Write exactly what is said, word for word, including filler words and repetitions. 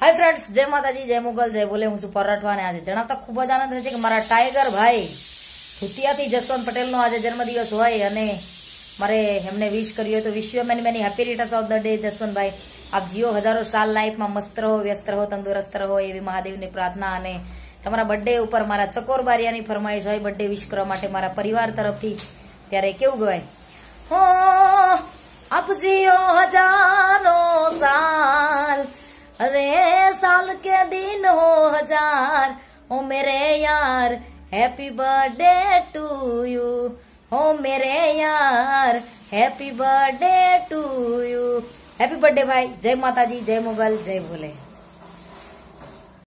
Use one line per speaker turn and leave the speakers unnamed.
Hi friends, जय माताजी, जय मुगल, जय बोले। हूँ परराठवा ने आज जણાવતા ખૂબ જ આનંદ થશે કે મારા ટાઈગર ભાઈ ભૂતિયાથી જસવંત પટેલનો આજે જન્મદિવસ હોય અને મારે એમને વિશ કર્યો તો wish you many many happy returns of the day Jasvantbhai. આપ જીઓ હજારો સાલ લાઈફમાં મસ્ત રહો, વ્યસ્ત રહો, તંદુરસ્ત રહો એવી મહાદેવની પ્રાર્થના। અને તમારા બર્થડે ઉપર મારા ચકોર બારિયાની ફરમાઈશ હોય બર્થડે વિશ કરવા માટે મારા પરિવાર તરફથી। ત્યારે કેવું ગવાય, હો આપ જીઓ હજારો સાલ, अरे साल के दिन हो हजार, ओ मेरे यार हैप्पी बर्थडे टू यू, ओ मेरे यार happy birthday to you. Happy birthday भाई। जय माताजी, जय मुगल, जय भोले।